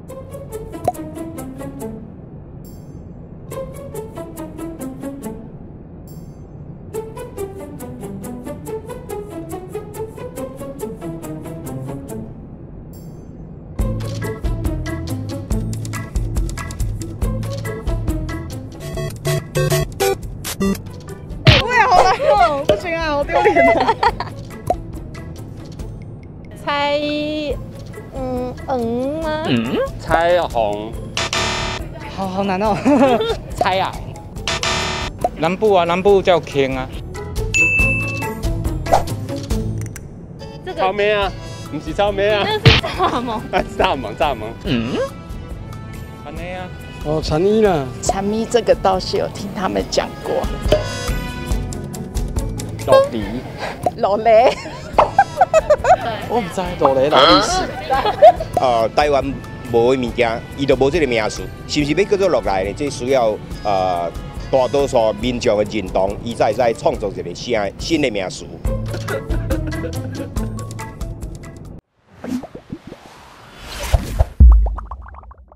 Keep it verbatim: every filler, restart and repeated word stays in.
哦，不行啊，好丢脸啊！ 猜，嗯嗯吗？ 嗯，猜红， 好好难哦。 猜矮， 南部啊，南部叫坑啊。 这个草莓啊，不是草莓啊， 那是蚱蜢。 啊，蚱蜢，蚱蜢。嗯， 安尼啊。 哦，蝉衣啦。 蝉咪这个倒是有听他们讲过。 落梨， 落雷， 我唔知落雷哪历史。 呃，台湾无的物件，伊就无这个名词，是不是要叫做落来呢？这需要呃大多数民众的认同，伊才会使创造一个新新的名词。